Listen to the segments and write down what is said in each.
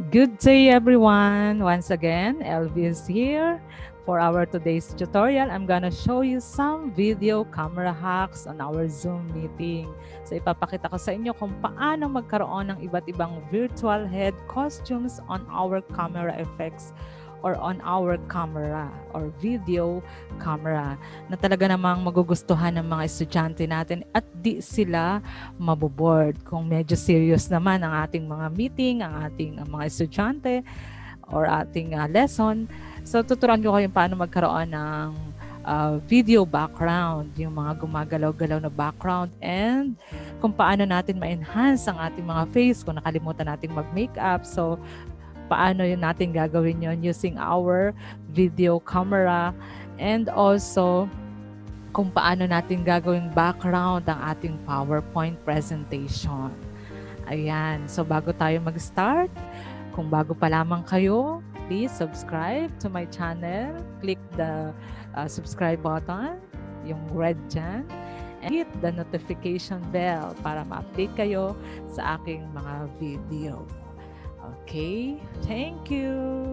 Good day everyone! Once again, LV is here. For our today's tutorial, I'm gonna show you some video camera hacks on our Zoom meeting. So ipapakita ko sa inyo kung paano magkaroon ng iba't ibang virtual head costumes on our camera effects or on our camera or video camera na talaga namang magugustuhan ng mga estudyante natin at di sila maboboard. Kung medyo serious naman ang ating mga meeting, ang ating mga estudyante or ating lesson, so tuturuan ko kayo paano magkaroon ng video background, yung mga gumagalaw-galaw na background, and kung paano natin ma-enhance ang ating mga face kung nakalimutan natin mag-makeup. So paano yun natin gagawin yun using our video camera, and also kung paano natin gagawing background ang ating PowerPoint presentation. Ayan, so bago tayo mag-start, kung bago pa lamang kayo, please subscribe to my channel. Click the subscribe button, yung red dyan, and hit the notification bell para ma-update kayo sa aking mga video. Okay, thank you.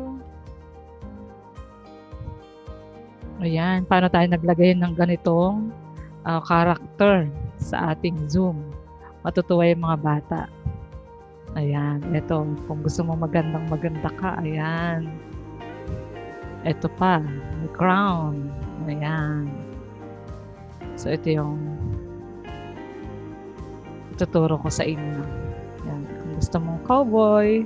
Ayan, paano tayo naglagay ng ganitong character sa ating Zoom? Matutuwa yung mga bata. Ayan, ito, kung gusto mo maganda ka, ayan. Ito pa, may crown. Ayan. So, ito yung ituturo ko sa inyo. Ayan, kung gusto mong cowboy,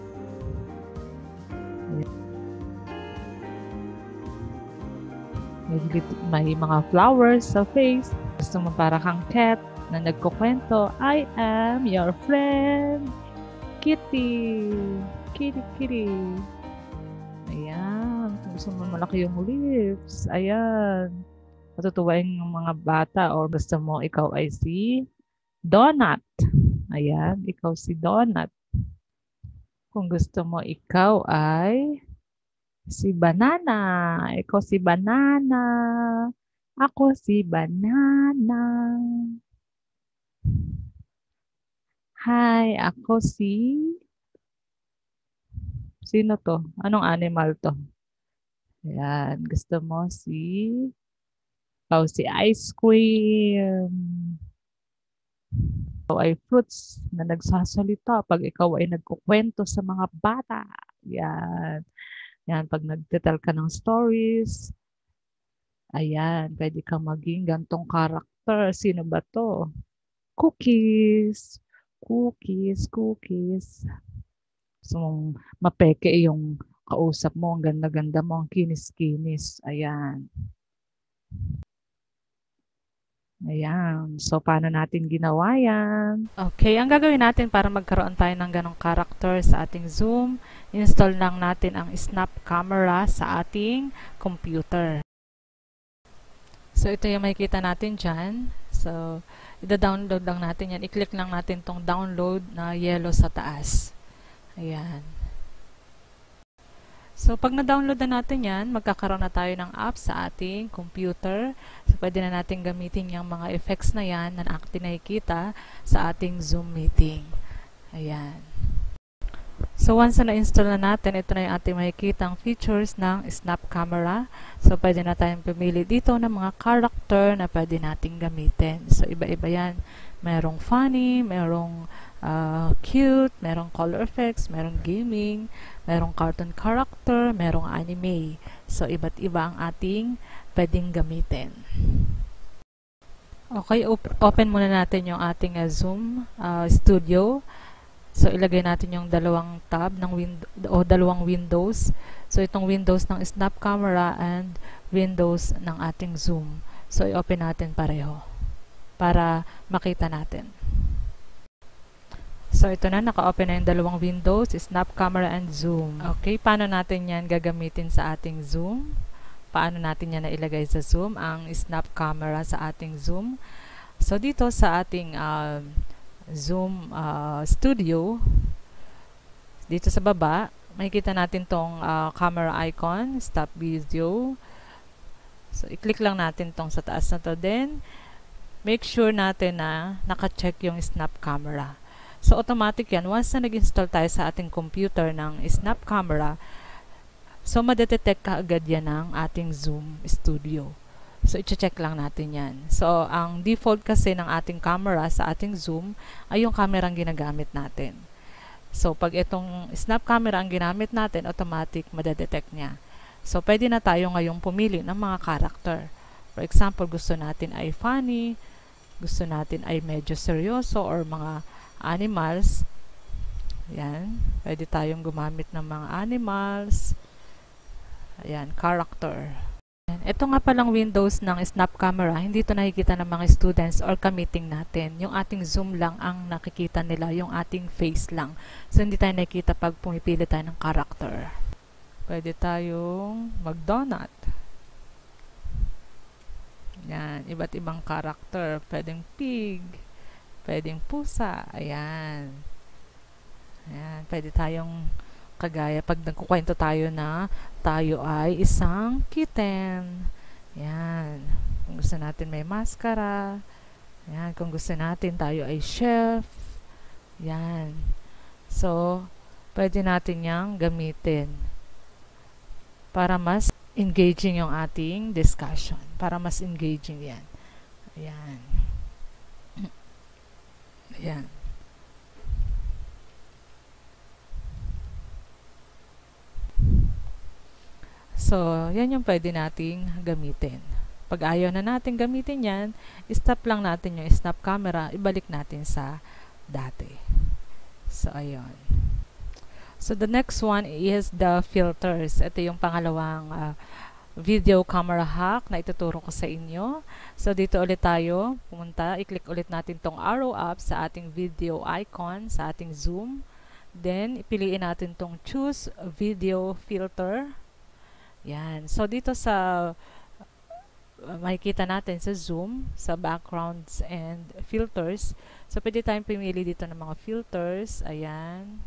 may mga flowers sa face. Gusto mo para kang cat na nagkukwento, I am your friend, Kitty. Kitty, kitty. Ayan. Kung gusto mo malaki yung lips, ayan. Matutuwain yung mga bata, or gusto mo ikaw ay si Donut. Ayan, ikaw si Donut. Kung gusto mo ikaw ay si Banana. Ikaw si Banana. Ako si Banana. Hi, ako si... Sino to? Anong animal to? Ayan, gusto mo si... Ikaw si Ice Cream. Ikaw ay fruits na nagsasalita pag ikaw ay nagkukwento sa mga bata. Ayan. Yan, pag nagtetel ka ng stories, ayan, pwede kang maging gantong karakter. Sino ba to? Cookies. Cookies, cookies. So, mapeke yung kausap mo, ang ganda-ganda mo, ang kinis-kinis. Ayan. Ayan. So, paano natin ginawa yan? Okay, ang gagawin natin para magkaroon tayo ng ganong character sa ating Zoom, install lang natin ang Snap Camera sa ating computer. So, ito yung makikita natin dyan. So, ida-download lang natin yan. I-click lang natin tong download na yellow sa taas. Ayan. So, pag na-download na natin yan, magkakaroon na tayo ng app sa ating computer. So, pwede na natin gamitin yung mga effects na yan na ating nakikita sa ating Zoom meeting. Ayan. So, once na na-install na natin, ito na yung ating makikita ang features ng Snap Camera. So, pwede na tayong pumili dito ng mga character na pwede nating gamitin. So, iba-iba yan. Merong funny, merong cute, merong color effects, merong gaming, merong cartoon character, merong anime. So, iba't iba ang ating pwedeng gamitin. Okay, open muna natin yung ating Zoom Studio. So, ilagay natin yung dalawang tab ng dalawang windows. So, itong windows ng Snap Camera and windows ng ating Zoom. So, i-open natin pareho para makita natin. So, ito na, naka-open na yung dalawang windows, Snap Camera and Zoom. Okay, paano natin yan gagamitin sa ating Zoom? Paano natin yan nailagay sa Zoom, ang Snap Camera sa ating Zoom? So, dito sa ating Zoom Studio, dito sa baba, makikita natin tong camera icon, Stop Video. So, i-click lang natin tong sa taas na to. Then, make sure natin na naka-check yung Snap Camera. So, automatic yan. Once na nag-install tayo sa ating computer ng Snap Camera, so, madetect ka agad yan ng ating Zoom Studio. So, i-check lang natin yan. So, ang default kasi ng ating camera sa ating Zoom ay yung camera ang ginagamit natin. So, pag itong Snap Camera ang ginamit natin, automatic madedetect niya. So, pwede na tayo ngayong pumili ng mga character. For example, gusto natin ay funny, gusto natin ay medyo seryoso, or mga animals. Yan. Pwede tayong gumamit ng mga animals. Ayan, character. Ito nga palang windows ng Snap Camera, hindi ito nakikita ng mga students or ka-meeting natin. Yung ating Zoom lang ang nakikita nila, yung ating face lang. So, hindi tayo nakikita pag pumipili tayo ng character. Pwede tayong mag-donut. Yan, iba't ibang character. Pwedeng pig, pwedeng pusa. Ayan. Ayan, pwede tayong kagaya pag nagkukwento tayo na tayo ay isang kitten. Yan. Kung gusto natin may maskara. Yan. Kung gusto natin tayo ay chef. Yan. So, pwede natin yang gamitin para mas engaging yung ating discussion. Para mas engaging yan. Ayan. Ayan. So, yan yung pwede nating gamitin. Pag ayaw na natin gamitin yan, stop lang natin yung Snap Camera, ibalik natin sa dati. So, ayun. So, the next one is the filters. Ito yung pangalawang video camera hack na ituturo ko sa inyo. So, dito ulit tayo pumunta. I-click ulit natin tong arrow up sa ating video icon, sa ating Zoom. Then, ipiliin natin tong choose video filter. Yan. So, dito sa makikita natin sa Zoom, sa backgrounds and filters. So, pwede tayong pumili dito ng mga filters. Ayan.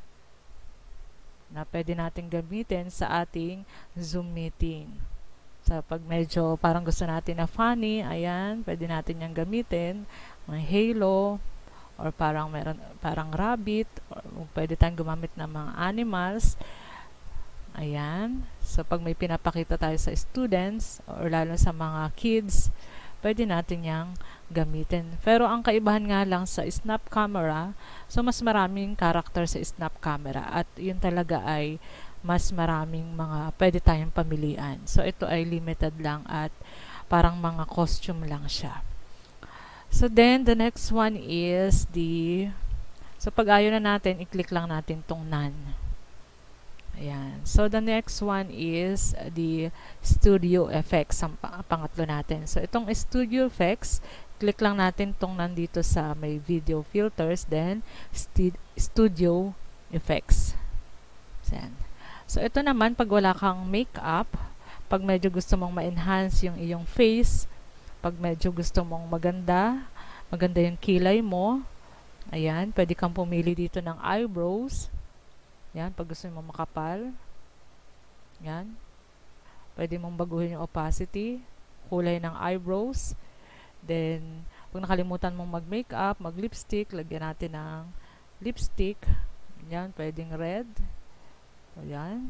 Na pwede natin gamitin sa ating Zoom meeting. So, pag medyo parang gusto natin na funny, ayan, pwede natin yung gamitin. May halo, or parang rabbit, or pwede tayong gumamit ng mga animals. Ayan. So, pag may pinapakita tayo sa students or lalo sa mga kids, pwede natin yang gamitin. Pero ang kaibahan nga lang sa Snap Camera, so mas maraming character sa Snap Camera at yun talaga ay mas maraming mga pwede tayong pamilian. So, ito ay limited lang at parang mga costume lang siya. So, then, the next one is so, pag ayaw na natin, i-click lang natin tong none. Ayan. So, the next one is the Studio Effects, ang pangatlo natin. So, itong Studio Effects, click lang natin itong nandito sa may video filters, then Studio Effects. Ayan. So, ito naman, pag wala kang makeup, pag medyo gusto mong ma-enhance yung iyong face, pag medyo gusto mong maganda yung kilay mo, ayan, pwede kang pumili dito ng eyebrows. Yan, pag gusto mo makapal. Yan. Pwede mong baguhin yung opacity, kulay ng eyebrows. Then, kung nakalimutan mong mag-makeup, mag-lipstick, lagyan natin ng lipstick. Yan, pwedeng red. So, yan.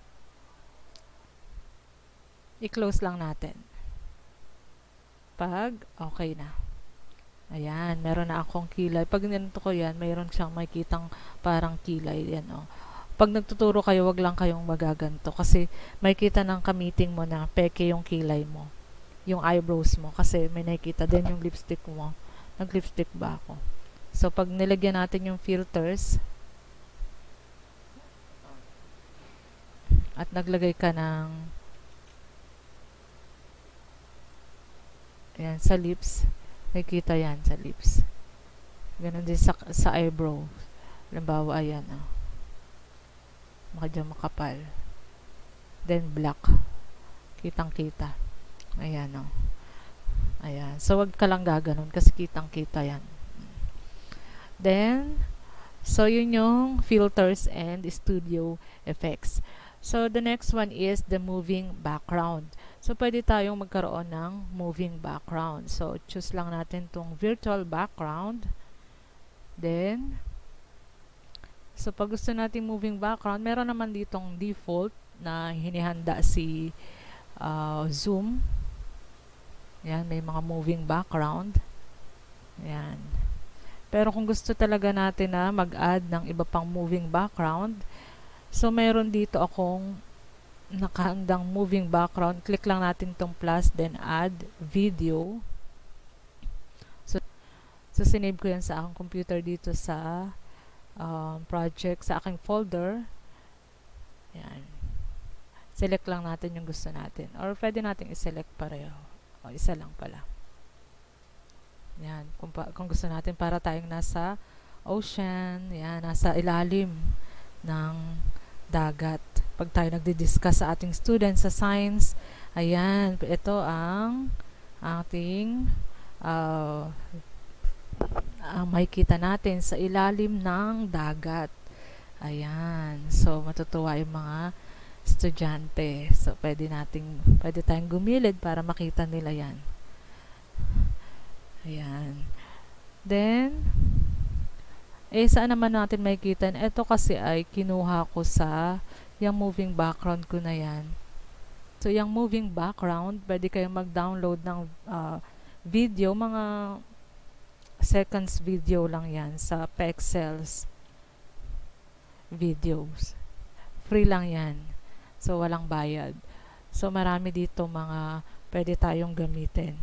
I-close lang natin. Pag okay na. Ayan, meron na akong kilay. Pag ninito ko yan, mayroon siyang makitang parang kilay. Yan, oh. Pag nagtuturo kayo, wag lang kayong magaganto kasi makikita ng ka-meeting mo na peke yung kilay mo, yung eyebrows mo, kasi may nakikita din yung lipstick mo. Nag-lipstick ba ako? So, pag nilagyan natin yung filters at naglagay ka ng ayan, sa lips, nakikita yan sa lips. Ganon din sa eyebrow. Halimbawa, ayan, oh. Makadya makapal. Then, black. Kitang-kita. Ayan, oh. Ayan. So, wag ka lang gaganon kasi kitang-kita yan. Then, so, yun yung filters and studio effects. So, the next one is the moving background. So, pwede tayong magkaroon ng moving background. So, choose lang natin tong virtual background. Then, So, pag gusto natin moving background, meron naman ditong default na hinihanda si Zoom. Yan, may mga moving background. Yan. Pero kung gusto talaga natin na mag-add ng iba pang moving background, so meron dito akong nakahandang moving background. Click lang natin itong plus, then add video. So sinave ko yan sa aking computer dito sa project, sa aking folder. Yan. Select lang natin yung gusto natin. Or pwede natin i-select pareho. O, isa lang pala. Yan. Kung gusto natin para tayong nasa ocean, yan, nasa ilalim ng dagat. Pag tayo nagdi-discuss sa ating students sa science, ayan, ito ang ating makikita natin sa ilalim ng dagat. Ayan. So, matutuwa yung mga estudyante. So, pwede tayong gumilid para makita nila yan. Ayan. Then, saan naman natin makikita? Ito kasi ay kinuha ko sa yung moving background ko na yan. So, yung moving background, pwede kayong mag-download ng video, mga seconds video lang yan sa Pexels videos. Free lang yan. So, walang bayad. So, marami dito mga pwede tayong gamitin.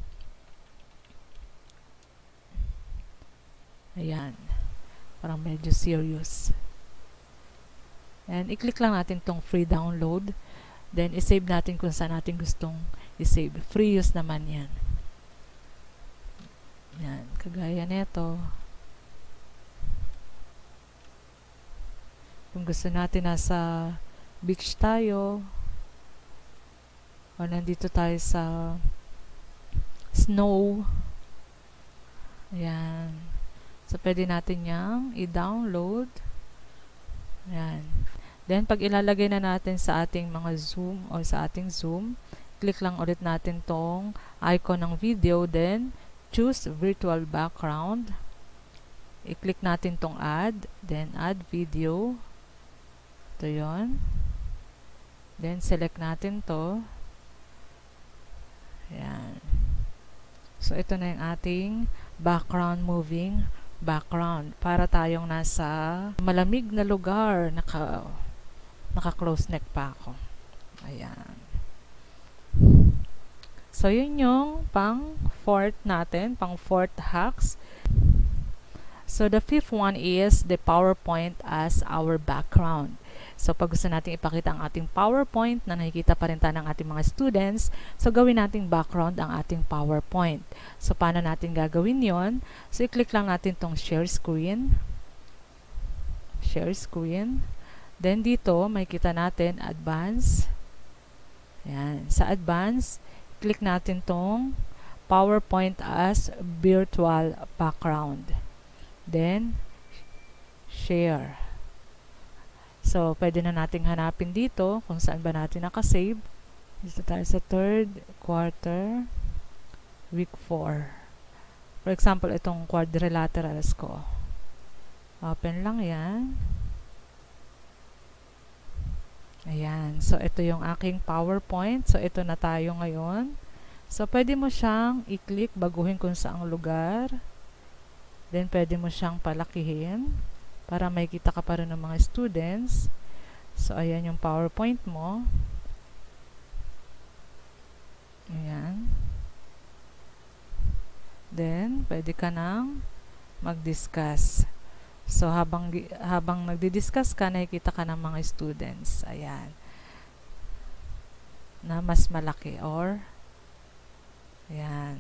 Ayan. Parang medyo serious. And i-click lang natin tong free download. Then, i-save natin kung saan natin gustong i-save. Free use naman yan. Yan. Kagaya nito. Kung gusto natin nasa beach tayo, o nandito tayo sa snow, ayan. So, pwede natin yang i-download. Ayan. Then, pag ilalagay na natin sa ating mga Zoom o sa ating Zoom, click lang ulit natin tong icon ng video, then choose virtual background. I-click natin tong add, then add video. Ito yun. Then, select natin to. Ayan. So, ito na yung ating background moving background. Para tayong nasa malamig na lugar. Naka-close neck pa ako. Ayan. So, yun yung pang-fourth natin. Pang-fourth hacks. So, the fifth one is the PowerPoint as our background. So, pag gusto natin ipakita ang ating PowerPoint na nakikita pa rin tayo ng ating mga students, so gawin nating background ang ating PowerPoint. So, paano natin gagawin yon? So, i-click lang natin tong share screen. Share screen. Then, dito, makikita natin advance. Ayan. Sa advance, click natin tong PowerPoint as virtual background. Then, share. So, pwede na nating hanapin dito kung saan ba natin nakasave. Dito tayo sa third quarter, week 4. For example, itong quadrilaterals ko. Open lang yan. Ayan. So, ito yung aking PowerPoint. So, ito na tayo ngayon. So, pwede mo siyang i-click, baguhin kung saang lugar. Then, pwede mo siyang palakihin para makikita ka pa rin ng mga students. So, ayan yung PowerPoint mo. Ayan. Then, pwede ka nang mag-discuss. So, habang nagdi-discuss ka, nakikita ka ng mga students. Ayan. Na mas malaki or ayan.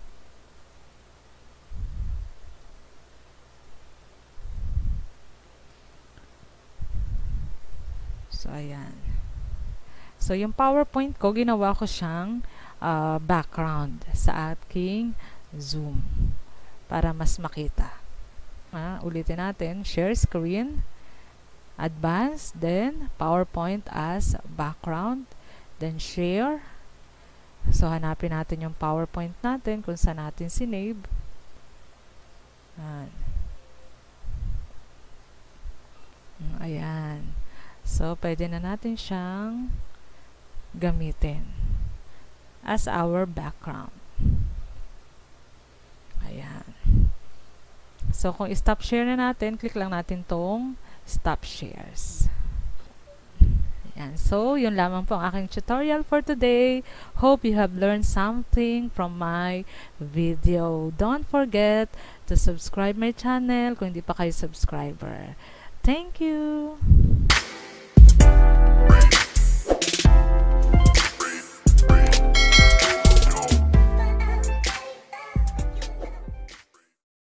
So, ayan. So, yung PowerPoint ko, ginawa ko siyang background sa aking Zoom para mas makita. Ulitin natin. Share screen, advance, then PowerPoint as background, then share. So, hanapin natin yung PowerPoint natin kung saan natin sinave. Ayan. Ayan. So, pwede na natin siyang gamitin as our background. Ayan. So, kung stop share na natin, click lang natin tong stop shares. Ayan. So, yun lamang po ang aking tutorial for today. Hope you have learned something from my video. Don't forget to subscribe my channel kung hindi pa kayo subscriber. Thank you!